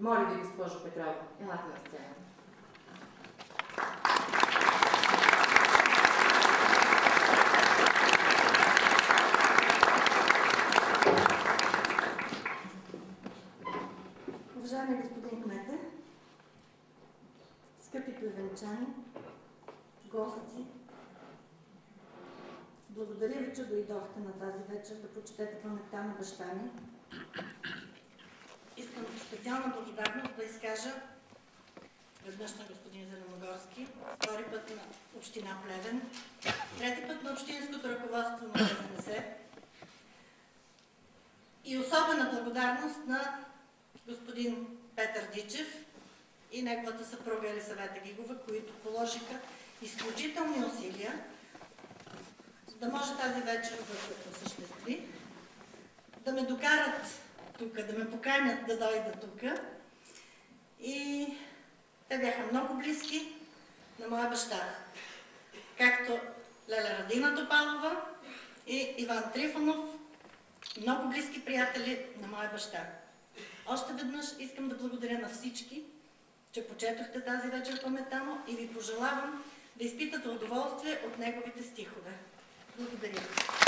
Моля ви, госпожо Петрова, елате на сцената. Уважаеми господин кмете, скъпи плевенчани, гости, благодаря ви, че дойдохте на тази вечер да почетете паметта на баща ми. Искам специална благодарност да изкажа веднъж на господин Зеленогорски, втори път на община Плевен, трети път на общинското ръководство на СНС и особена благодарност на господин Петър Дичев и неговата съпруга Елисавета Гигова, които положиха изключителни усилия, да може тази вечер да се осъществи, да ме докарат тук, да ме поканят да дойда тук. И те бяха много близки на моя баща, както Леля Радина Топалова и Иван Трифонов, много близки приятели на моя баща. Още веднъж искам да благодаря на всички, че почетохте тази вечер паметта му и ви пожелавам да изпитате удоволствие от неговите стихове. Благодаря.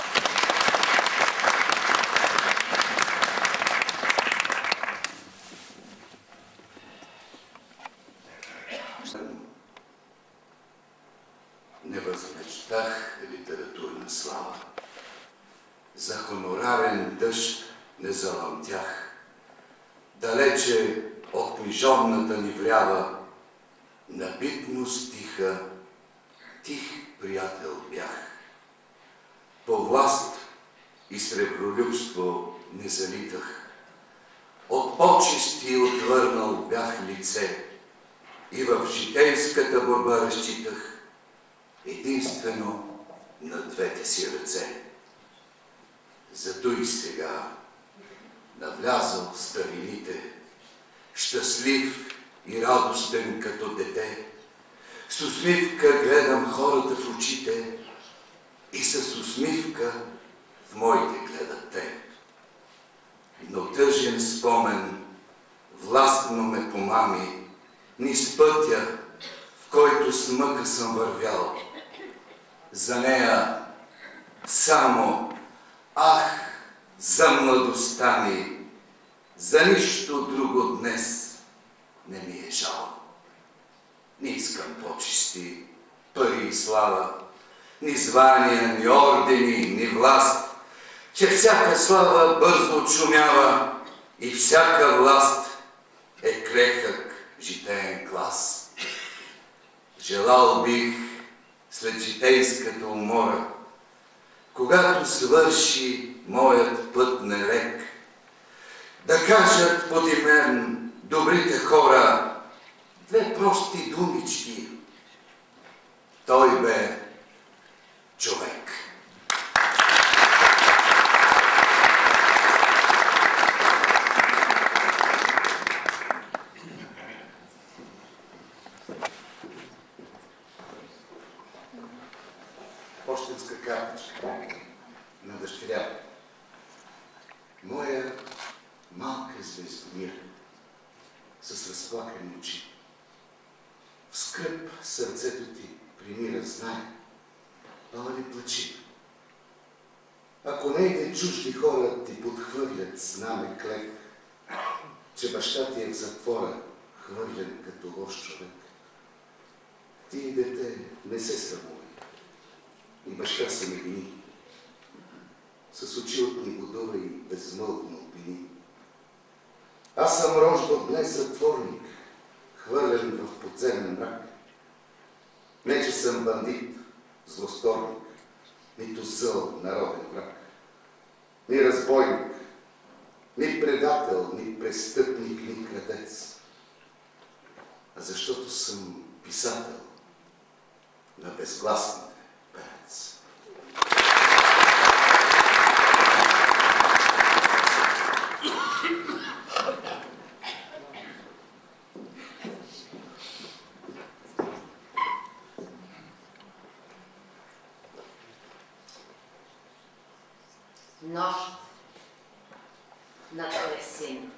Не възмечтах литературна слава. За хонорарен дъжд не заламтях. Далече от книжовната ни врява, на битност тиха, тих приятел бях. По власт и сребролюбство не залитах. От почести отвърнал бях лице и в житейската борба разчитах единствено на двете си ръце. Зато и сега, навлязал в старините, щастлив и радостен като дете, с усмивка гледам хората в очите и с усмивка в моите гледат те. Но тъжен спомен властно ме помами низ пътя, в който с мъка съм вървял. За нея само ах, за младостта ми, за нищо друго днес не ми е жал. Не искам почести, пари и слава, ни звания, ни ордени, ни власт, че всяка слава бързо отшумява и всяка власт е крехък житеен клас. Желал бих след житейската умора, когато свърши моят път нелек, да кажат поди мен добрите хора две прости думички. Той бе човек. Пощенска картичка на дъщеря. Моя малка звездомир с разплакани очи. В скръб сърцето ти примира, знае, ама не плачи. Ако нейните чужди хора ти подхвърлят знаме клек, че баща ти е в затвора, хвърлен като лош човек, ти, дете, не се срамувай. И баща се не вини. С очи от небодова и безмълвно обвини. Аз съм рождал днес затворник, хвърлен в подземен мрак. Не, че съм бандит, злосторник, нито зъл народен враг. Ни разбойник, ни предател, ни престъпник, ни крадец. А защото съм писател на безгласните певец. Нощ над Тресин.